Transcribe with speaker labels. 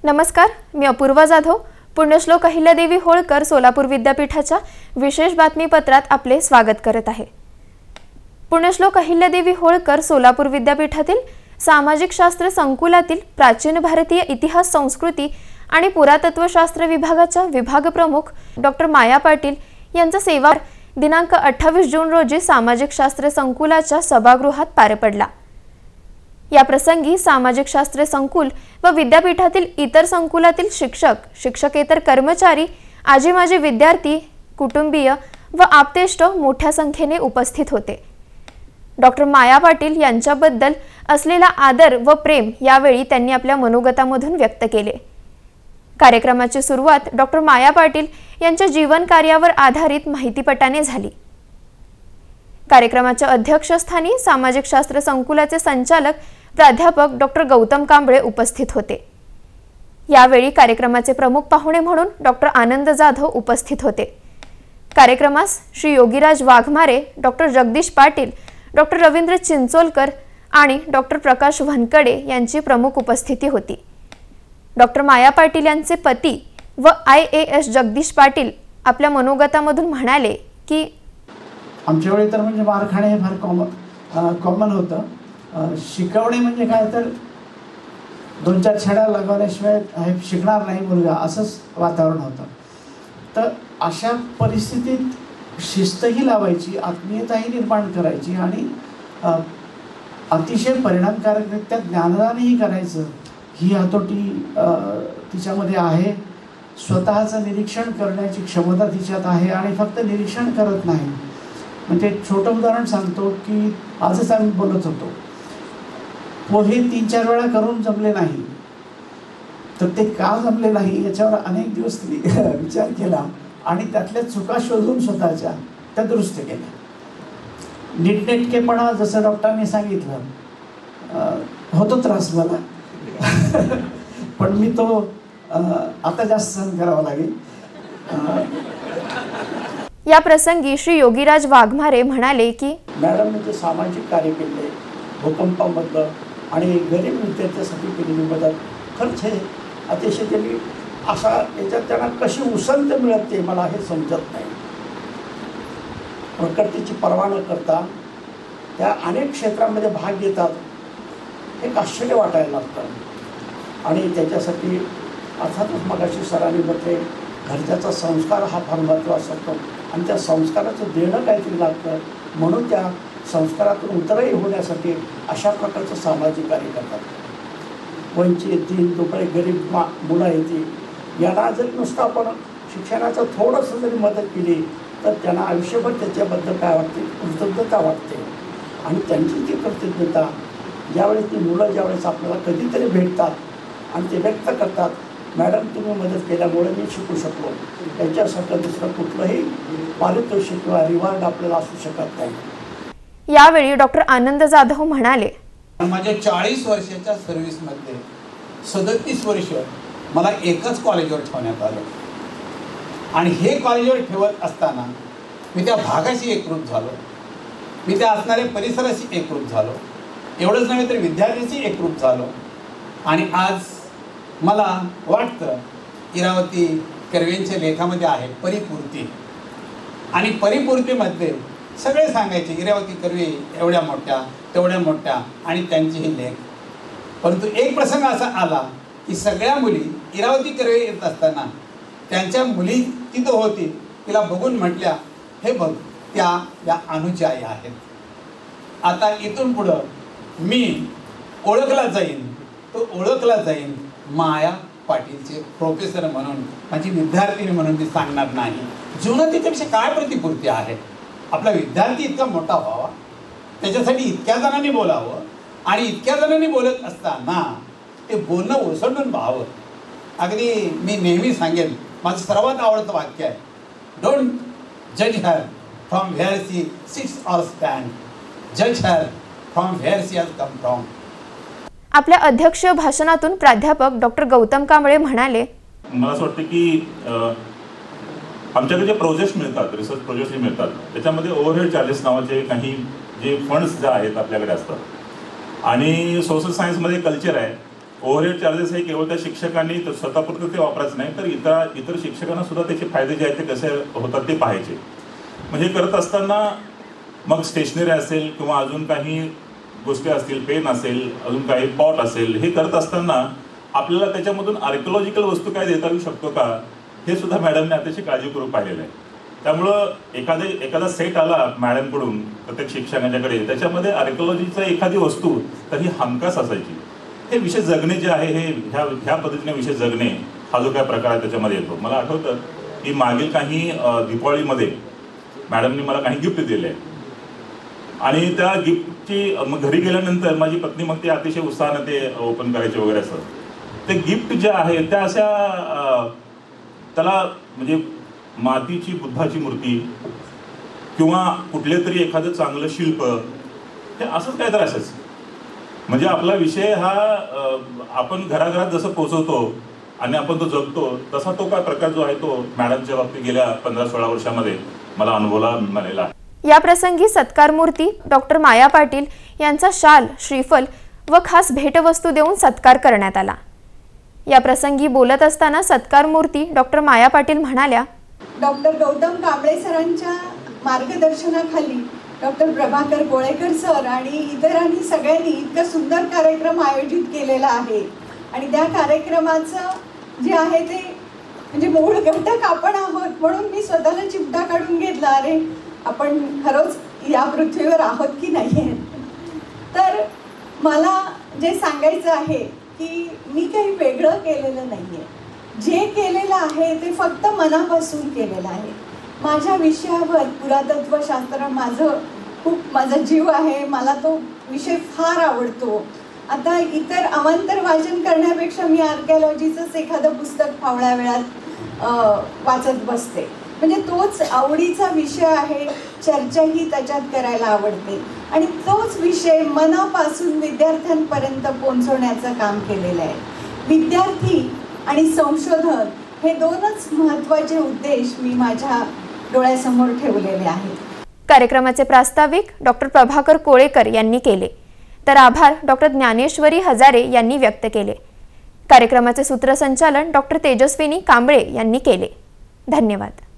Speaker 1: नमस्कार, मी अपूर्वा जाधव. पुण्यश्लोक अहिल्यादेवी होळकर सोलापूर विद्यापीठाच्या विशेष बातमीपत्रात आपले स्वागत करत आहे. पुण्यश्लोक अहिल्यादेवी होळकर सोलापूर विद्यापीठातील सामाजिक शास्त्र संकुलातील प्राचीन भारतीय इतिहास संस्कृती आणि पुरातत्वशास्त्र विभागाच्या विभाग प्रमुख डॉक्टर माया पाटील यांचा सेवा दिनांक 28 जून रोजी सामाजिक शास्त्र संकुलाच्या सभागृहात पार पडला. या प्रसंगी सामाजिक शास्त्र संकुल व विद्यापीठातील इतर संकुलातील शिक्षक, शिक्षकेतर कर्मचारी, आजी माजी विद्यार्थी, कुटुंबीय व आप्तेष्ट मोठ्या संख्येने उपस्थित होते. डॉक्टर माया पाटील यांच्याबद्दल असलेला आदर व प्रेम यावेळी त्यांनी आपल्या मनोगतामधून व्यक्त केले. कार्यक्रमाची सुरुवात डॉक्टर माया पाटील यांच्या जीवन कार्यावर आधारित माहितीपटाने झाली. कार्यक्रमाच्या अध्यक्षस्थानी सामाजिक शास्त्र संकुलाचे संचालक प्राध्यापक डॉक्टर गौतम कांबळे उपस्थित होते. यावेळी कार्यक्रमाचे प्रमुख पाहुणे म्हणून डॉक्टर आनंद जाधव उपस्थित होते. कार्यक्रमास श्री योगीराज वाघमारे, डॉक्टर जगदीश पाटील, डॉक्टर रवींद्र चिंचोलकर आणि डॉक्टर प्रकाश वनकडे यांची प्रमुख उपस्थिती होती. डॉक्टर माया पाटील यांचे पती व IAS जगदीश पाटील आपल्या मनोगतामधून म्हणाले की
Speaker 2: आमच्या वेळी तर म्हणजे मारखाणे हे फार कॉमन होतं. शिकवणे म्हणजे काय तर 2-4 छड्या लगवल्याशिवाय हे शिकणार नाही मुलगा, असंच वातावरण होतं. तर अशा परिस्थितीत शिस्तही लावायची, आत्मीयताही निर्माण करायची आणि अतिशय परिणामकारकरित्या ज्ञानदानही करायचं, ही हातोटी तिच्यामध्ये आहे. स्वतःचं निरीक्षण करण्याची क्षमता तिच्यात आहे आणि फक्त निरीक्षण करत नाही. म्हणजे छोटं उदाहरण सांगतो की आजच आम्ही बोलत होतो, पोहे 3-4 वेळा करून जमले नाही, तर ते का जमले नाही याच्यावर अनेक दिवस विचार केला आणि त्यातल्या चुका शोधून स्वतःच्या त्या दुरुस्त केल्या. नीटनेटकेपणा जसं डॉक्टरांनी सांगितलं होतो त्रास मला पण मी तो आता जास्त सहन करावा लागेल.
Speaker 1: या प्रसंगी श्री योगीराज वाघमारे म्हणाले की
Speaker 2: मॅडमने जे सामाजिक कार्य केले, भूकंपामधलं आणि गरीब विद्यार्थ्यांसाठी केलेली मदत, खरंच हे अतिशय त्यांनी अशा याच्यात त्यांना कशी उसंत मिळते मला हे समजत नाही. प्रकृतीची पर्वा न करता त्या अनेक क्षेत्रांमध्ये भाग घेतात, एक आश्चर्य वाटायला लागतं. आणि त्याच्यासाठी अर्थातच मगाशी सरांनी म्हटले घरच्याचा संस्कार हा फार महत्त्वाचा असतो आणि त्या संस्काराचं देणं काहीतरी लागतं, म्हणून त्या संस्कारातून उतरही होण्यासाठी अशा प्रकारचं सामाजिक कार्य करतात. वंचित, दीन, दुबळे, गरीब मुलं येतील, यांना जरी नुसतं आपण शिक्षणाचं थोडंसं जरी मदत केली तर त्यांना आयुष्यभर त्याच्याबद्दल काय वाटते, कृतज्ञता वाटते. आणि त्यांची ती कृतज्ञता ज्यावेळेस ती मुलं ज्यावेळेस आपल्याला कधीतरी भेटतात आणि ते व्यक्त करतात, मॅडम तुम्ही मदत केल्यामुळे मी शिकू शकलो, त्याच्यासाठी दुसरं कुठलंही पारितोषिक किंवा रिवॉर्ड आपल्याला असू शकत नाही.
Speaker 1: यावेळी डॉक्टर आनंद जाधव म्हणाले,
Speaker 3: माझ्या 40 वर्षाच्या सर्व्हिसमध्ये 37 वर्ष मला एकच कॉलेजवर ठेवण्यात आलं आणि हे कॉलेजवर ठेवत असताना मी त्या भागाशी एकरूप झालो, मी त्या असणाऱ्या परिसराशी एकरूप झालो. एवढंच नव्हे तर विद्यार्थ्यांशी एकरूप झालो. आणि आज मला वाटतं इरावती कर्वेंच्या लेखामध्ये आहे परिपूर्ती, आणि परिपूर्तीमध्ये सगळे सांगायचे इरावती कर्वे एवढ्या मोठ्या तेवढ्या मोठ्या आणि त्यांचे हे लेख. परंतु एक प्रसंग असा आला की सगळ्या मुली इरावती कर्वे येत असताना त्यांच्या मुली तिथं होती, तिला बघून म्हटल्या हे बघ त्या या अनुच्या आई आहेत. आता इथून पुढं मी ओळखला जाईन माया पाटीलचे प्रोफेसर म्हणून, माझी विद्यार्थिनी म्हणून ती सांगणार नाही. जीवनात त्याच्यापेक्षा काय प्रतिपूर्ती आहे? आपला विद्यार्थी इतका मोठा व्हावा, त्याच्यासाठी इतक्या जणांनी बोलावं आणि इतक्या जणांनी बोलत असताना ते बोलणं ओसंडून व्हावं. अगदी मी नेहमी सांगेन, माझं सर्वात आवडतं वाक्य आहे, डोंट जज her from where she seats or stand, जज her from where she has come from.
Speaker 1: आपल्या अध्यक्षीय भाषणातून प्राध्यापक डॉक्टर गौतम कांबळे म्हणाले,
Speaker 4: मला असं वाटतं की आमच्याकडे जे प्रोजेक्ट्स मिळतात, रिसर्च प्रोजेक्ट्स जे मिळतात, त्याच्यामध्ये ओव्हरहेड चार्जेस नावाचे काही जे फंड्स जे आहेत आपल्याकडे असतात. आणि सोशल सायन्समध्ये कल्चर आहे ओव्हरहेड चार्जेस हे केवळ त्या शिक्षकांनी स्वतःपुरतं ते वापरायचं नाही, तर इतर शिक्षकांना सुद्धा त्याचे फायदे जे आहेत ते कसे होतात ते पाहायचे. म्हणजे करत असताना मग स्टेशनरी असेल किंवा अजून काही गोष्टी असतील, पेन असेल, अजून काही पॉट असेल, हे करत असताना आपल्याला त्याच्यामधून आर्किओलॉजिकल वस्तू काय देता येऊ शकतो का, हे सुद्धा मॅडमने अतिशय काळजीपूर्वक पाहिलेलं आहे. त्यामुळं एखादा सेट आला मॅडमकडून प्रत्येक शिक्षकांच्याकडे, त्याच्यामध्ये आर्किओलॉजीचा एखादी वस्तू तर ही हमखास असायची. हे विषय जगणे जे आहे, हे ह्या पद्धतीने विषय जगणे हा जो काय प्रकार आहे त्याच्यामध्ये येतो. मला आठवतं की मागील काही दिवाळीमध्ये मॅडमने मला काही गिफ्ट दिले आहे आणि त्या गिफ्टची मग घरी गेल्यानंतर माझी पत्नी मग ते अतिशय उत्साहानं ते ओपन करायचे वगैरे असं. ते गिफ्ट जे आहे त्या अशा त्याला म्हणजे मातीची बुद्धाची मूर्ती किंवा कुठले तरी एखादं चांगलं शिल्प, हे असंच काय तर असेच. म्हणजे आपला विषय हा आपण घराघरात जसं पोचवतो आणि आपण तो जगतो, तसा तो काय प्रकार जो आहे तो मॅडमच्या बाबतीत गेल्या 15-16 वर्षामध्ये मला अनुभवाला मिळालेला आहे.
Speaker 1: या प्रसंगी सत्कारमूर्ती डॉक्टर माया पाटील यांचा शाल, श्रीफल व खास भेटवस्तू देऊन सत्कार करण्यात आला. या प्रसंगी बोलत असताना सत्कारमूर्ती डॉक्टर माया पाटील म्हणाल्या,
Speaker 5: डॉक्टर गौतम कांबळे सरांच्या मार्गदर्शनाखाली डॉक्टर प्रभाकर कोळेकर सर आणि इतरांनी सगळ्यांनी इतका सुंदर कार्यक्रम आयोजित केलेला आहे आणि त्या कार्यक्रमाचं जे आहे ते म्हणजे मूळ घटक आपण आहोत. म्हणून मी स्वतःला चिमटा काढून घेतला, अरे आपण खरंच या पृथ्वीवर आहोत की नाही. तर मला जे सांगायचं आहे की मी काही वेगळं केलेलं नाही आहे. जे केलेलं आहे ते फक्त मनापासून केलेलं आहे. माझ्या विषयावर पुरातत्वशास्त्र माझा जीव आहे, मला तो विषय फार आवडतो. आता इतर अवांतर वाचन करण्यापेक्षा मी आर्किओलॉजीचंच एखादं पुस्तक फावळ्या वेळात वाचत बसते. म्हणजे तोच आवडीचा विषय आहे, चर्चाही त्याच्यात करायला आवडते आणि तोच विषय मनापासून विद्यार्थ्यांपर्यंत पोहोचवण्याचं काम केलेलं आहे. विद्यार्थी आणि संशोधन हे दोनच महत्त्वाचे उद्देश मी माझ्या डोळ्यासमोर ठेवलेले आहेत.
Speaker 1: कार्यक्रमाचे प्रास्ताविक डॉक्टर प्रभाकर कोळेकर यांनी केले, तर आभार डॉक्टर ज्ञानेश्वरी हजारे यांनी व्यक्त केले. कार्यक्रमाचे सूत्रसंचालन डॉक्टर तेजस्विनी कांबळे यांनी केले. धन्यवाद.